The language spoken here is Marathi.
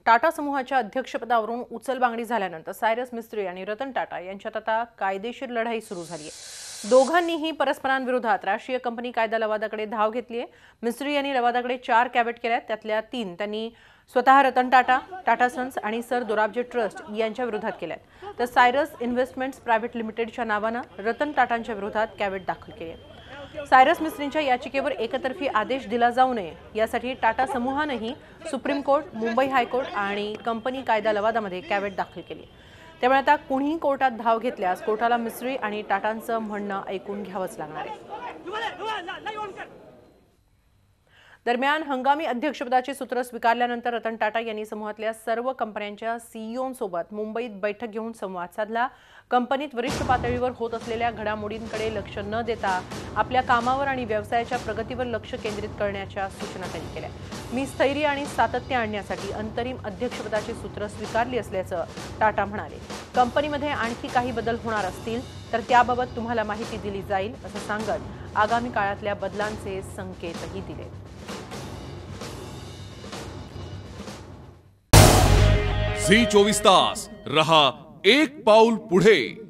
टाटा समूहाच्या अध्यक्षपदावरून उचलबांगडी झाल्यानंतर सायरस मिस्त्री आणि रतन टाटा यांच्यात आता कायदेशीर लढाई सुरू झाली आहे। दोघांनीही परस्परांविरोधात राष्ट्रीय कंपनी कायदा लवादाकडे धाव घेतली आहे। मिस्त्री यांनी लवादाकडे 4 कॅव्हेट केल्या, त्यातल्या 3 त्यांनी स्वतः रतन टाटा, टाटा सन्स आणि सर दोराबजी ट्रस्ट यांच्या विरोधात केल्या। तर सायरस इन्व्हेस्टमेंट्स प्रायव्हेट लिमिटेडच्या नावाने रतन टाटांच्या विरोधात कॅव्हेट दाखल केले। सायरस मिस्त्रींच्या याचिकेवर एकतर्फी आदेश दिला जाऊ नये यासाठी टाटा समूहानेही सुप्रीम कोर्ट, मुंबई हायकोर्ट आणि कंपनी कायदा लवादामध्ये कॅव्हेट दाखल केली। त्यामुळे आता कुणीही कोर्टात धाव घेतल्यास कोर्टाला मिस्त्री आणि टाटांचं म्हणणं ऐकून घ्यावंच लागणार आहे। दरम्यान हंगामी अध्यक्षपदाची सूत्र स्वीकारल्यानंतर रतन टाटा यांनी समूहातल्या सर्व कंपन्यांच्या सीईओंसोबत मुंबईत बैठक घेऊन संवाद साधला। कंपनीत वरिष्ठ पातळीवर होत असलेल्या घडामोडींकडे लक्ष न देता आपल्या कामावर आणि व्यवसायाच्या प्रगतीवर लक्ष केंद्रित करण्याच्या सूचना त्यांनी केल्या। मी स्थैर्य आणि सातत्य आणण्यासाठी अंतरिम अध्यक्षपदाची सूत्र स्वीकारली असल्याचं टाटा म्हणाले। कंपनीमध्ये आणखी काही बदल होणार असतील तर त्याबाबत तुम्हाला माहिती दिली जाईल असं सांगत आगामी काळातल्या बदलांचे संकेतही दिले। झी 24 तास रहा एक पाऊल पुढे।